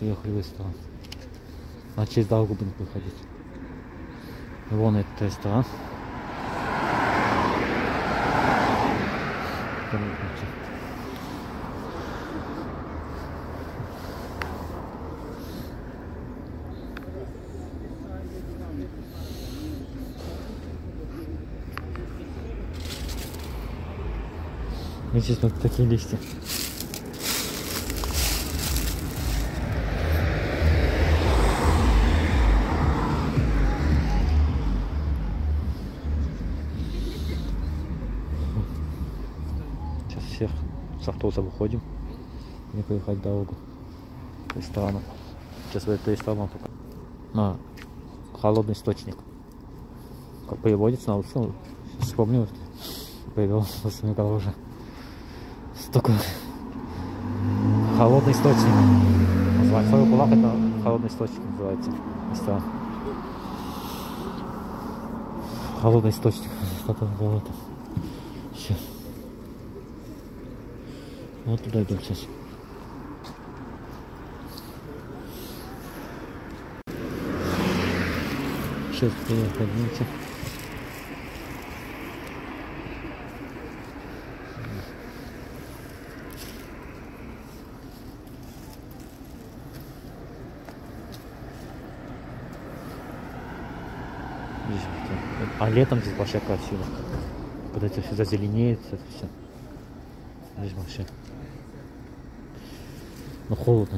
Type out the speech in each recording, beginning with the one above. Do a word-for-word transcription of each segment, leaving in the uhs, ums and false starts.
приехали в ресторан. А через дорогу будем проходить. Вон этот ресторан. И здесь вот такие листья. Сейчас всех с автобуса выходим и поехать дорогу к ресторану. Сейчас в этот ресторан только на холодный источник. Как переводится на русском, вспомнил, перевел в голову уже. Столько холодный источник называется. Сорок кулак — это холодный источник называется ресторан. Холодный источник. Что-то было это. Сейчас. Вот туда идем сейчас. Сейчас поднимемся. А летом здесь вообще красиво. Когда это все зазеленеет, это все. Здесь вообще. Но холодно.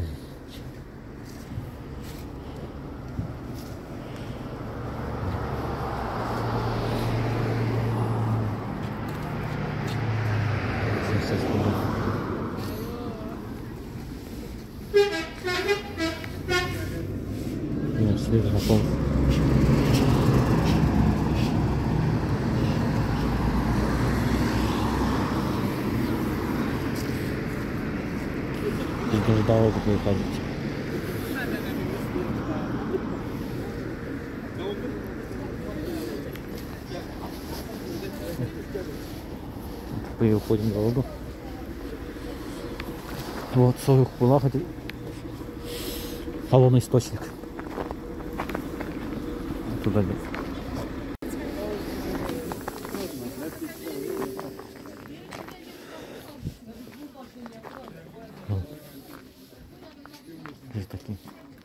Нет, свежий на солнце. Здесь даже дорогу переходить. Переходим дорогу. Вот сорок кулак — это холодный источник. Туда идем. Здесь такие.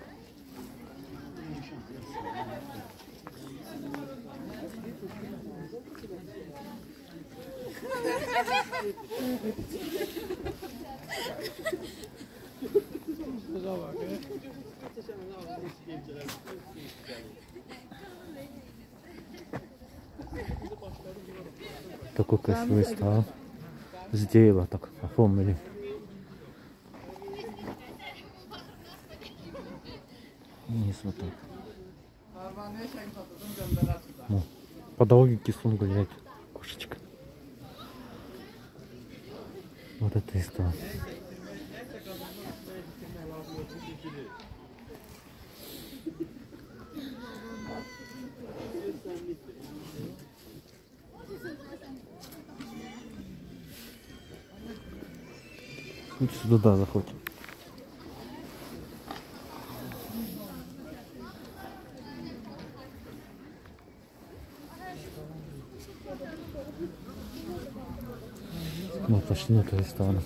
Такой красивый ресторан. С дерева так оформили. Вниз вот так. Ну, по дороге кислун гуляет кошечка. Вот это ресторан. Вот сюда, да, заходим. Вот пошли на этот ресторан.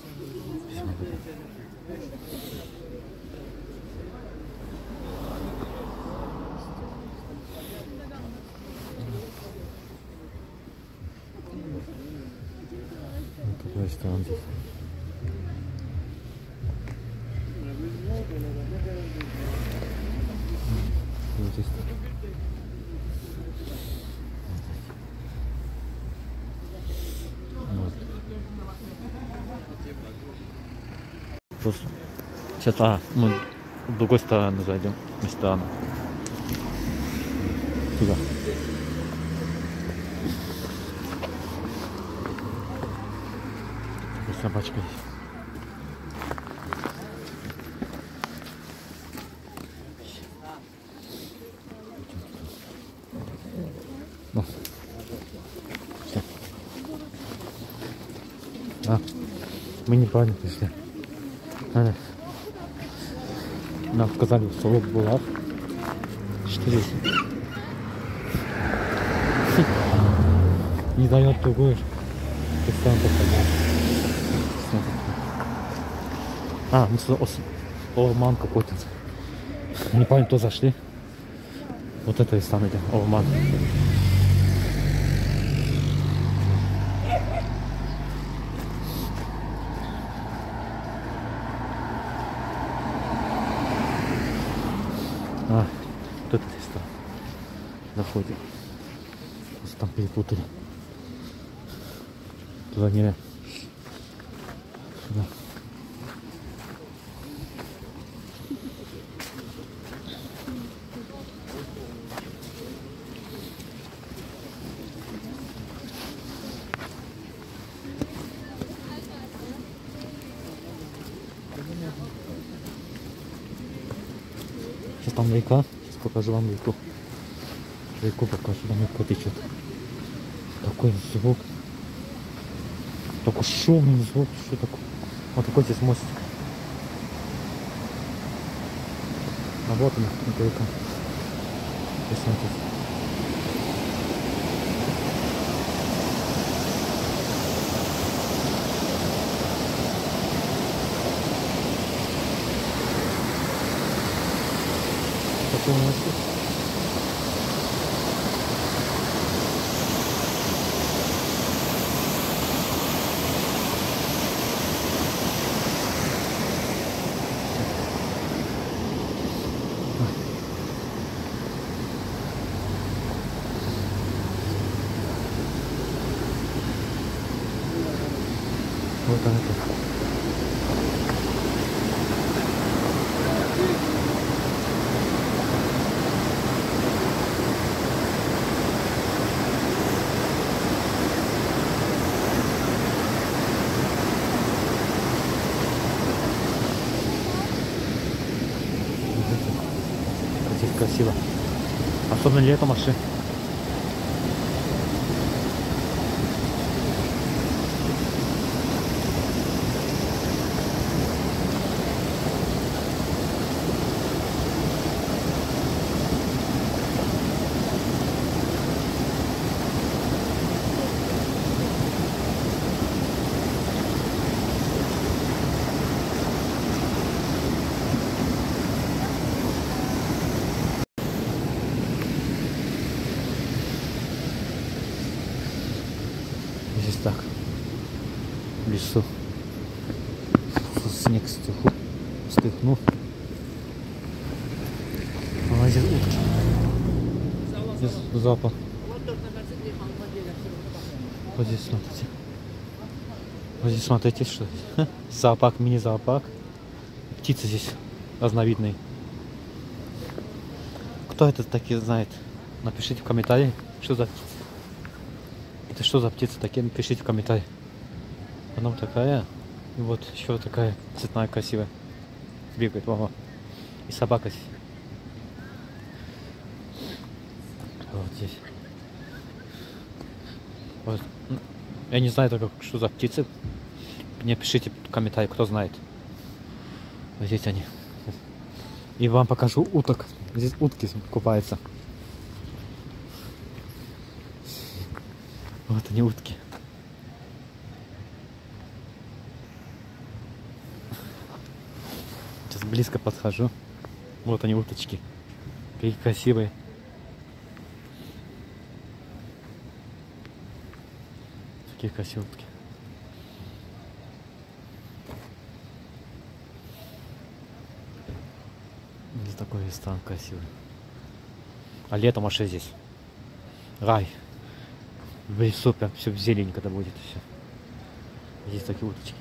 Вот такой ресторан здесь. Вот здесь. Вот. Просто сейчас, а, мы с другой стороны зайдем, ресторана. Туда. Собачка здесь. Ну. Все. А, мы не правильно пришли. Надо. Нам сказали в Солок Булав. Что здесь? Не дает другой. Ты сам показал. А, мы сюда Орман какой-то. Не помню, кто зашли. Вот это и сам идем. Орман. А, вот это и стал. Заходим. Просто там перепутали. Туда не. Сюда. Сейчас там река. Сейчас покажу вам реку. Реку покажу. Там река течет. Такой звук. Такой шумный звук. Что такое? Вот такой здесь мостик. А вот он, это река. Посмотрите. Такой мостик. Вот он это. Здесь красиво. Особенно летом вообще. Здесь так, в лесу, снег стиху, стихнул. А здесь утки. Здесь запах. Вот здесь смотрите. Вот здесь смотрите, что здесь. Зоопарк, мини-зоопарк. Птицы здесь разновидные. Кто это такие знает? Напишите в комментарии, что за птица. Это что за птица такие? Напишите в комментарии. Она такая. И вот еще такая цветная, красивая. Бегает, мама. И собака здесь. Вот здесь. Вот. Я не знаю только, что за птицы. Мне пишите в комментарии, кто знает. Вот здесь они. И вам покажу уток. Здесь утки купаются. Вот они, утки. Сейчас близко подхожу. Вот они, уточки. Какие красивые. Такие красивые утки. Здесь такой стан красивый. А летом вообще здесь рай. В лесу прям все в зелень, когда будет все. Здесь такие уточки.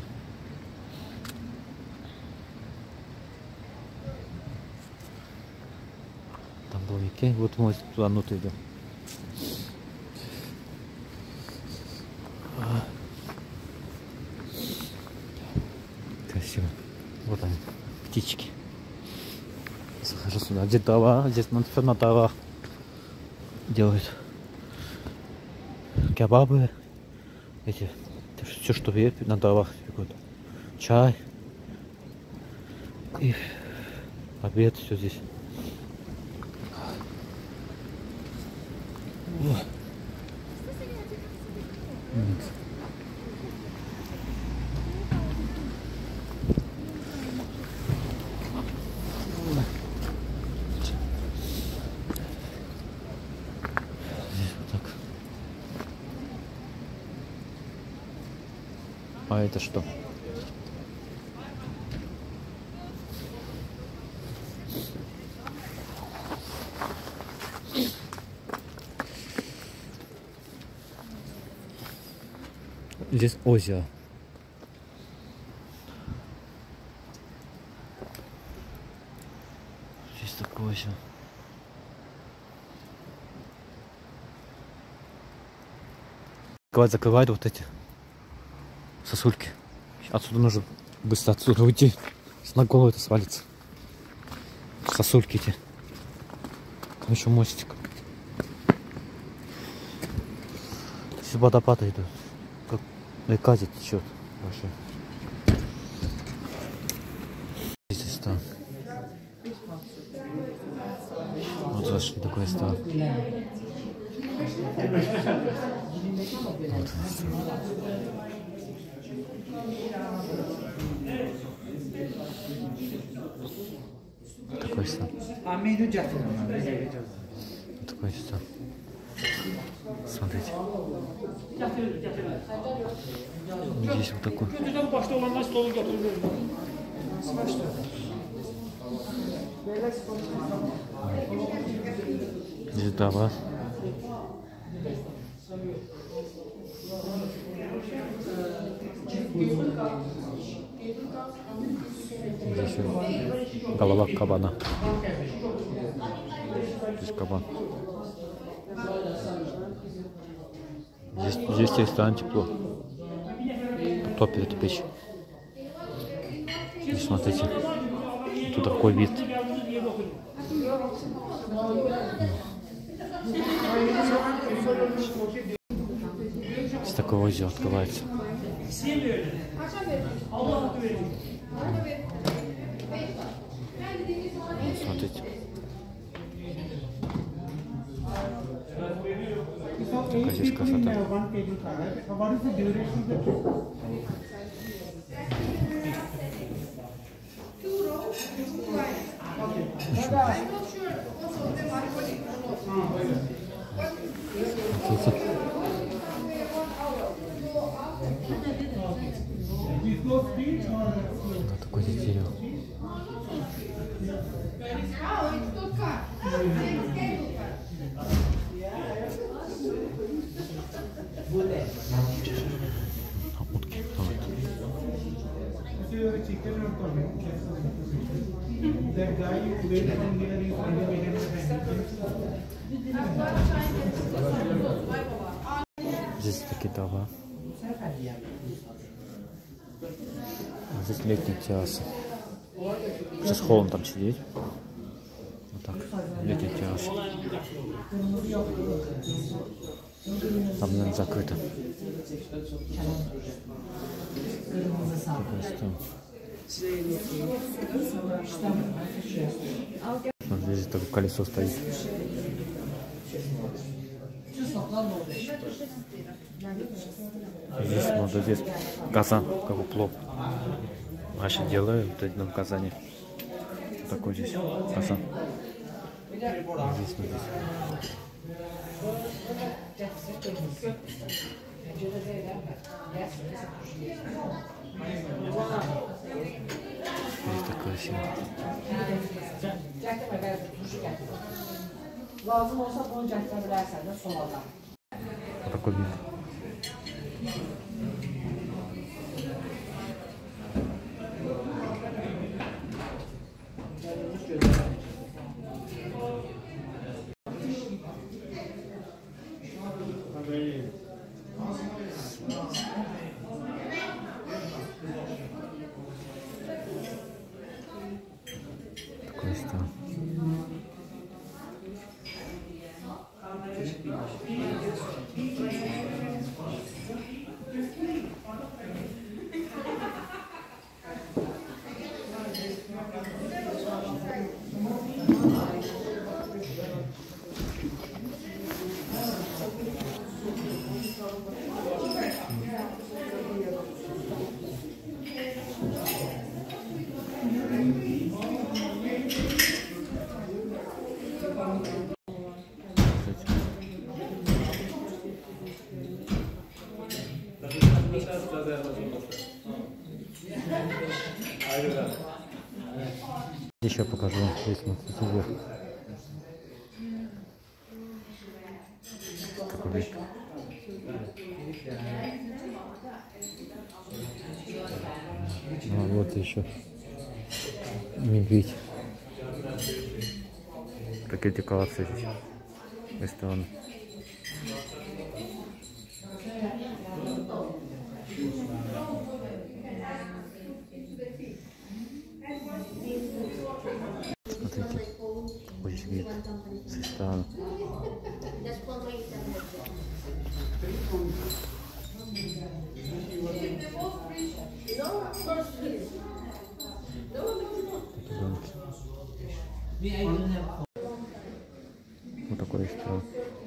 Там домики. Вот мы туда внутрь идем. Красиво. Вот они, птички. Захожу сюда. Здесь дрова. Здесь все на дровах делают. Кебабы, эти, все, что есть на дровах, чай. И Обед, все здесь. О. Здесь вот так. А это что? Здесь озеро. Здесь такое озеро. Закрывать, закрывают вот эти сосульки. Отсюда нужно быстро отсюда уйти. С на голову это свалится. Сосульки эти. Там еще мостик. Здесь водопады идут. Как река здесь течет вообще. Здесь там. Вот зашли такой стан. Вот. Такой стан. Такой стан. Смотрите. Здесь вот такой. Здесь трава. Здесь голова кабана. Здесь кабан. Здесь, здесь ресторан тепло. Топит эту печь. И смотрите. Тут такой вид. Здесь такое озеро открывается. Вот, смотрите. Какая здесь красота. Да, такое здесь дерево. Утки плавают. Здесь такие дома. А здесь летняя терраса. Сейчас холодно там сидеть. Вот так. Летняя терраса. Там, наверное, закрыто. Вот здесь такое колесо стоит. Здесь, вот здесь казан, как у плов. Раньше делают вот эти в Казани. Вот такой здесь казан. Здесь, вот здесь. Здесь так красиво. Вот такой вид. Такой стан. Еще покажу. Здесь смотрите вверх. А вот еще медведь. Такие декорации здесь. Ресторан. Смотрите, очень вид с ресторана. Вот такой ресторан.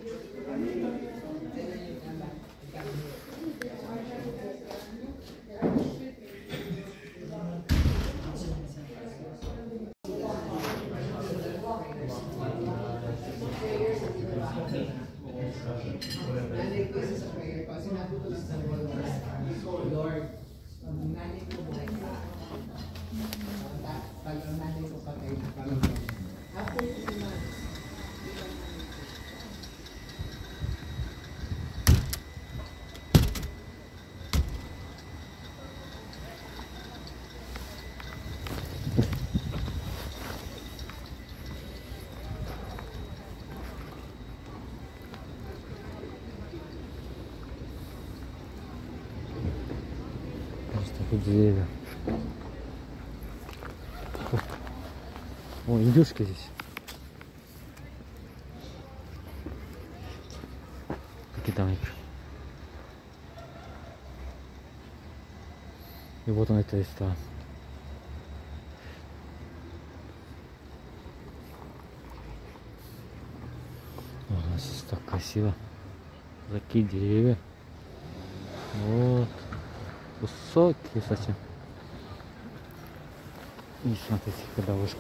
Деревья. О, индюшки здесь. Какие там. И вот он, это ресторан. Ага, здесь так красиво. Такие деревья. Вот. Высокие совсем. И смотрите, ходовушка.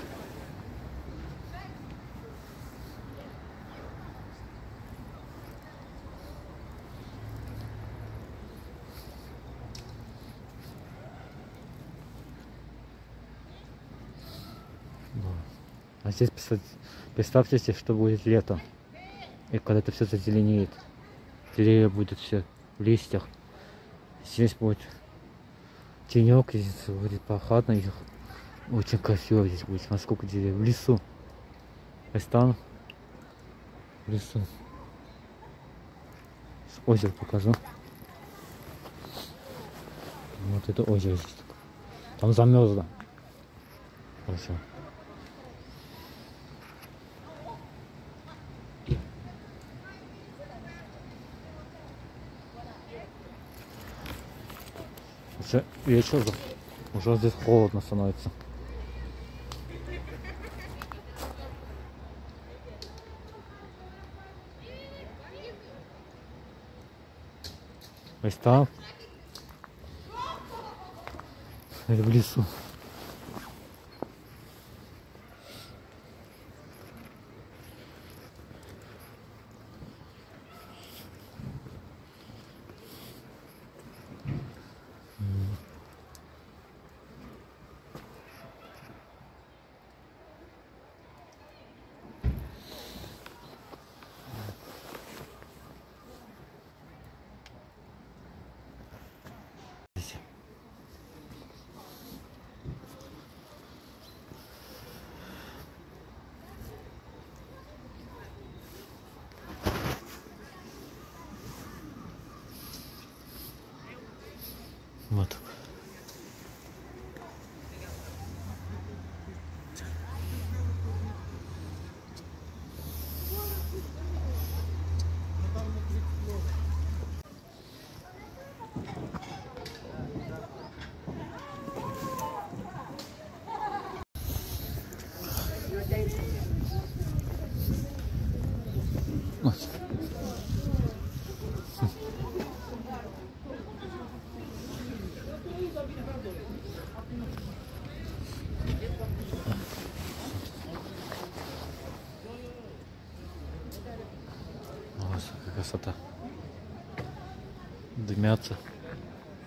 А здесь, представьте себе, что будет лето. И когда это все зазеленеет. Деревья будут все в листьях. Здесь будет тенек, здесь будет прохладно, и очень красиво здесь будет. Смотрите, сколько деревьев в лесу. Я стану в лесу. Озеро покажу. Вот это озеро здесь. Там замерзло. Хорошо. Уже вечер, уже здесь холодно становится. Ресторан или в лесу. Вот. Вот. Красота. Дымятся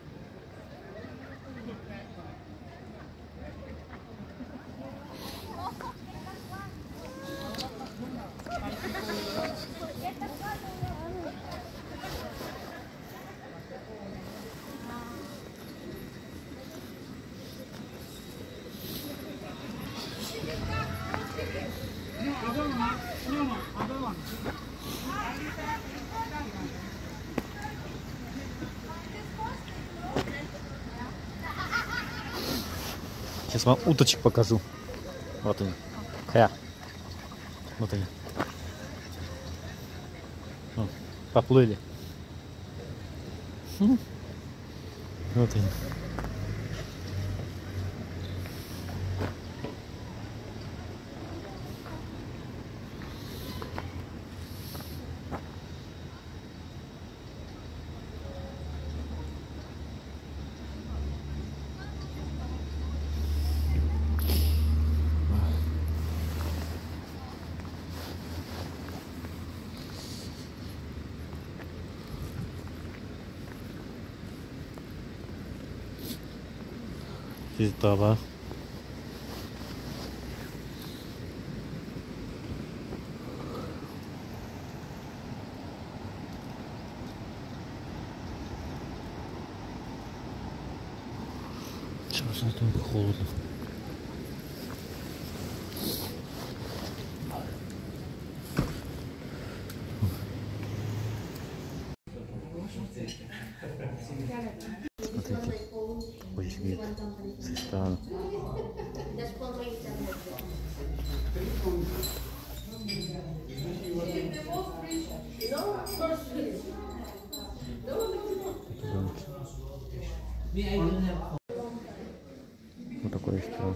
Сейчас вам уточек покажу. Вот они. Хя. Вот они. Вот. Поплыли. Вот они. Здесь трава. Сейчас на этом холодно. Смотрите, очень вид со стороны. Вот такой ресторан.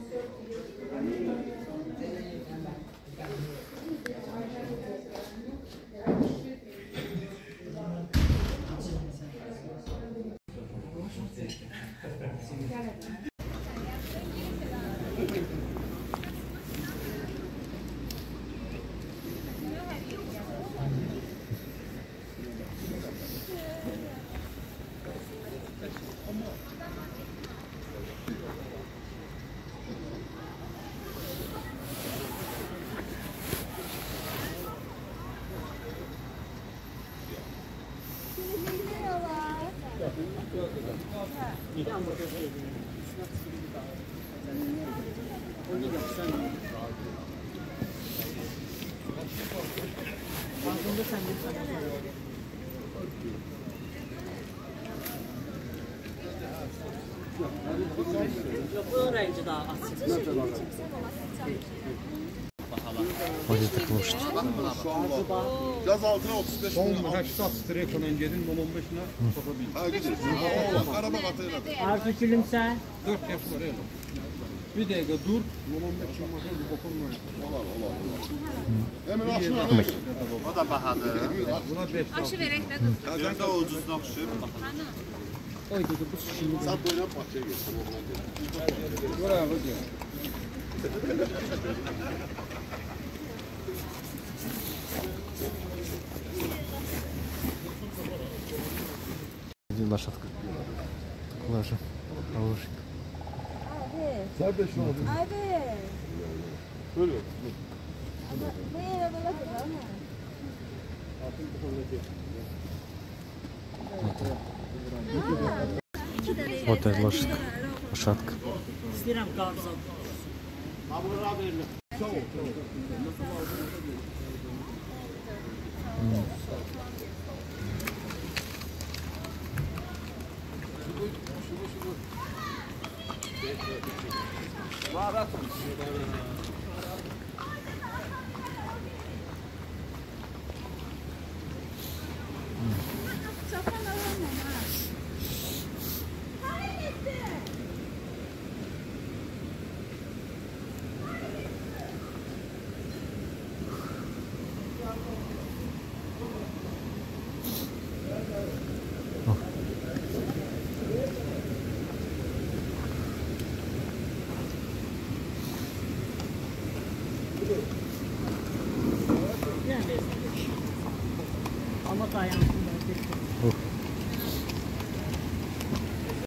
Öğrenci daha az. Vaziyette kılmıştı. Gaz altına otuz beş bin. on beş sıraya kalan gelin on on beşine satabilir. Ha gidiyor. Oğlum araba katıyla. Arzu gülümse. dört yaş var öyle. Bir dakika dur. on on beş yıl bir dokunma. Olar olar olar. Hemen aşağı. O da bahadır. Buna beş Aşı verək də dur. Gazda ucuzdan düşür. Oy dedi bu şimdi. Sen boyuna bahçeye geçsin. Buraya bakıyor. Лошадка. Лажа. Хороший. Sen de şu an. Abi. Böyle. Buraya da bakın. Вот эта лошадка. Лошадка. İstəyirəm qarsan. Ama dayansın.